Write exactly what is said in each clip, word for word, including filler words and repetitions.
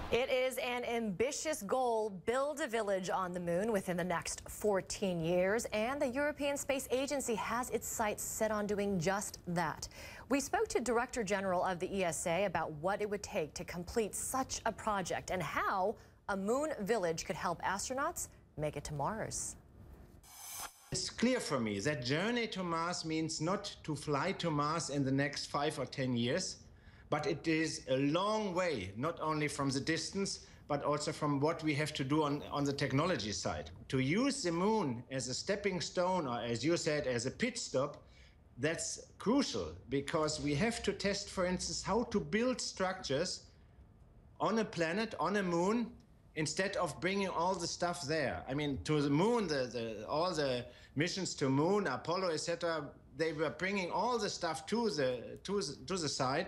It is an ambitious goal: build a village on the moon within the next fourteen years, and the European Space Agency has its sights set on doing just that. We spoke to Director General of the E S A about what it would take to complete such a project and how a moon village could help astronauts make it to Mars. It's clear for me that journey to Mars means not to fly to Mars in the next five or ten years, but it is a long way, not only from the distance, but also from what we have to do on, on the technology side. To use the moon as a stepping stone, or as you said, as a pit stop, that's crucial, because we have to test, for instance, how to build structures on a planet, on a moon, instead of bringing all the stuff there. I mean, to the moon, the, the, all the missions to moon, Apollo, et cetera, they were bringing all the stuff to the, to the, to the side,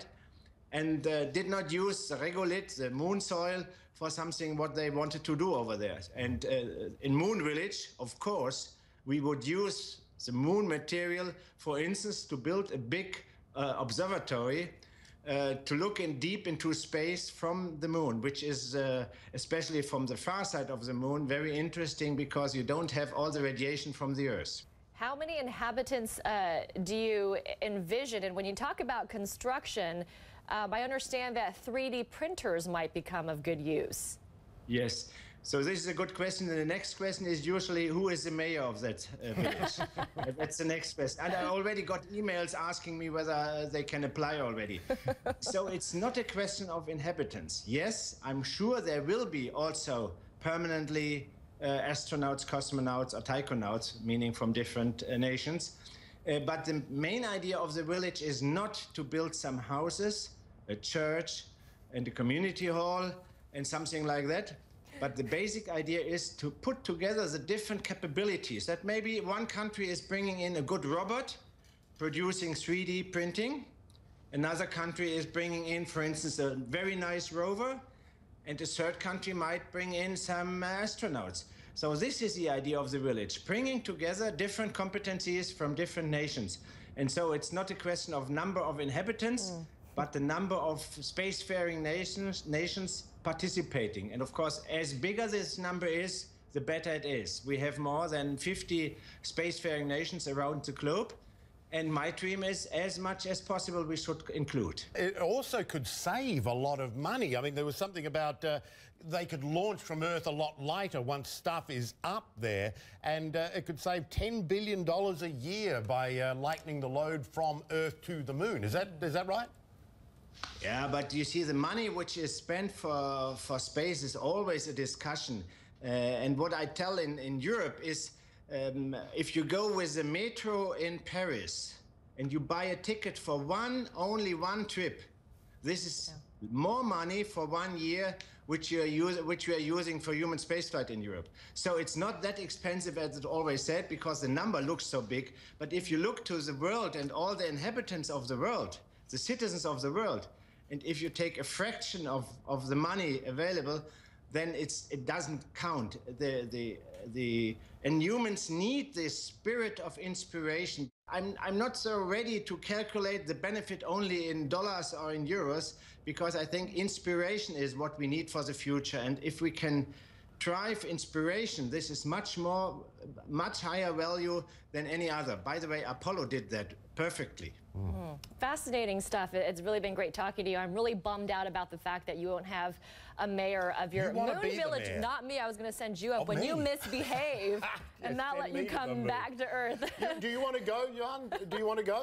and uh, did not use the regolith, the moon soil, for something what they wanted to do over there. And uh, in Moon Village, of course, we would use the moon material, for instance, to build a big uh, observatory uh, to look in deep into space from the moon, which is, uh, especially from the far side of the moon, very interesting, because you don't have all the radiation from the Earth. How many inhabitants uh, do you envision? And when you talk about construction, um, I understand that three D printers might become of good use. Yes. So this is a good question. And the next question is usually, who is the mayor of that uh, village? That's the next question. And I already got emails asking me whether they can apply already. So it's not a question of inhabitants. Yes, I'm sure there will be also permanently Uh, astronauts, cosmonauts, or taikonauts, meaning from different uh, nations. Uh, but the main idea of the village is not to build some houses, a church, and a community hall, and something like that. But the basic idea is to put together the different capabilities. That maybe one country is bringing in a good robot, producing three D printing. Another country is bringing in, for instance, a very nice rover. And a third country might bring in some astronauts. So this is the idea of the village, bringing together different competencies from different nations. And so it's not a question of number of inhabitants, mm. but the number of spacefaring nations, nations participating. And of course, as bigger this number is, the better it is. We have more than fifty spacefaring nations around the globe. And my dream is, as much as possible, we should include. It also could save a lot of money. I mean, there was something about uh, they could launch from Earth a lot lighter once stuff is up there, and uh, it could save ten billion dollars a year by uh, lightening the load from Earth to the moon. Is that, is that right? Yeah, but you see, the money which is spent for, for space is always a discussion. Uh, and what I tell in, in Europe is, Um, if you go with the metro in Paris and you buy a ticket for one, only one trip, this is yeah. more money for one year, which you are use, which we are using for human spaceflight in Europe. So it's not that expensive as it always said, because the number looks so big. But if you look to the world and all the inhabitants of the world, the citizens of the world, and if you take a fraction of, of the money available, then it's, it doesn't count. The, the, the, and humans need this spirit of inspiration. I'm, I'm not so ready to calculate the benefit only in dollars or in euros, because I think inspiration is what we need for the future. And if we can drive inspiration, this is much more, much higher value than any other. By the way, Apollo did that perfectly. Mm. Fascinating stuff. It's really been great talking to you. I'm really bummed out about the fact that you won't have a mayor of your you moon village. Not me. I was going to send you up oh, when me. you misbehave and yes, not let you come back to Earth. you, do you want to go, Johan? Do you want to go?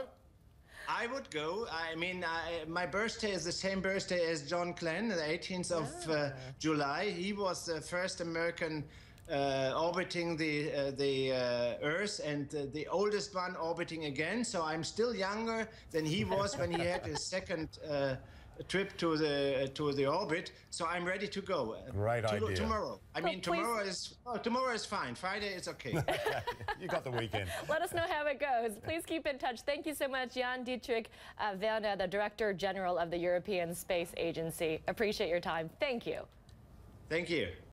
I would go. I mean, I, my birthday is the same birthday as John Glenn, the eighteenth of uh, July. He was the first American uh, orbiting the uh, the uh, Earth, and uh, the oldest one orbiting again. So I'm still younger than he was when he had his second uh, trip to the to the orbit. So I'm ready to go. Great to, idea. Tomorrow. I well, mean, tomorrow is oh, tomorrow is fine. Friday is okay. You got the weekend. Let us know how it goes. Please keep in touch. Thank you so much, Johann-Dietrich uh, Woerner, the Director General of the European Space Agency. Appreciate your time. Thank you. Thank you.